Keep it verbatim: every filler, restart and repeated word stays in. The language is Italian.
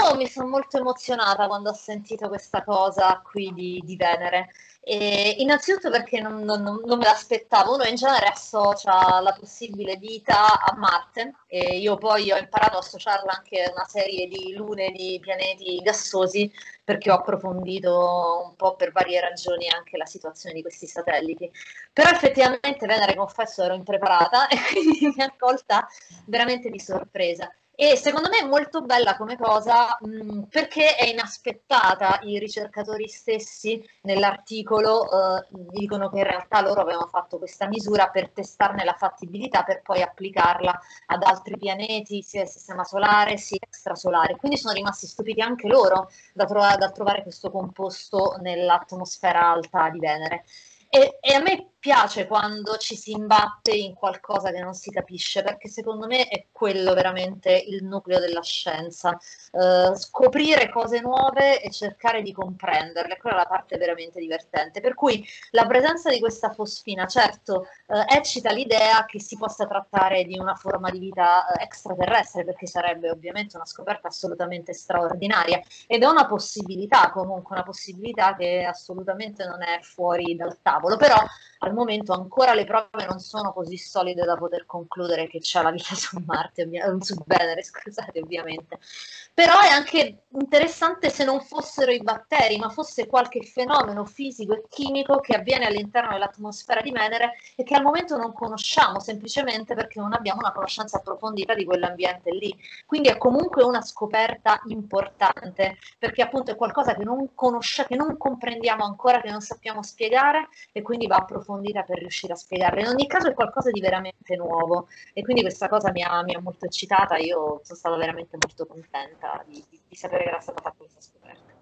io mi sono molto emozionata quando ho sentito questa cosa qui di, di Venere. E innanzitutto perché non, non- non me l'aspettavo, uno in genere associa la possibile vita a Marte e io poi ho imparato a associarla anche a una serie di lune di pianeti gassosi perché ho approfondito un po' per varie ragioni anche la situazione di questi satelliti. Però effettivamente Venere, confesso, ero impreparata e quindi mi ha colta veramente di sorpresa. E secondo me è molto bella come cosa mh, perché è inaspettata. I ricercatori stessi nell'articolo eh, dicono che in realtà loro avevano fatto questa misura per testarne la fattibilità per poi applicarla ad altri pianeti, sia del Sistema Solare sia extrasolare. Quindi sono rimasti stupiti anche loro da, trova- da trovare questo composto nell'atmosfera alta di Venere. E, e a me piace quando ci si imbatte in qualcosa che non si capisce, perché secondo me è quello veramente il nucleo della scienza. Eh, scoprire cose nuove e cercare di comprenderle, quella è la parte veramente divertente. Per cui la presenza di questa fosfina, certo, eh, eccita l'idea che si possa trattare di una forma di vita eh, extraterrestre, perché sarebbe ovviamente una scoperta assolutamente straordinaria ed è una possibilità, comunque una possibilità che assolutamente non è fuori dal tavolo, però al momento ancora le prove non sono così solide da poter concludere che c'è la vita su Marte, ovvia- su Venere, scusate, ovviamente. Però è anche interessante se non fossero i batteri, ma fosse qualche fenomeno fisico e chimico che avviene all'interno dell'atmosfera di Venere e che al momento non conosciamo, semplicemente perché non abbiamo una conoscenza approfondita di quell'ambiente lì. Quindi è comunque una scoperta importante, perché appunto è qualcosa che non conosciamo, che non comprendiamo ancora, che non sappiamo spiegare e quindi va approfondita per riuscire a spiegarla. In ogni caso è qualcosa di veramente nuovo e quindi questa cosa mi ha, mi ha molto eccitata, io sono stata veramente molto contenta di, di, di sapere che era stata fatta questa scoperta.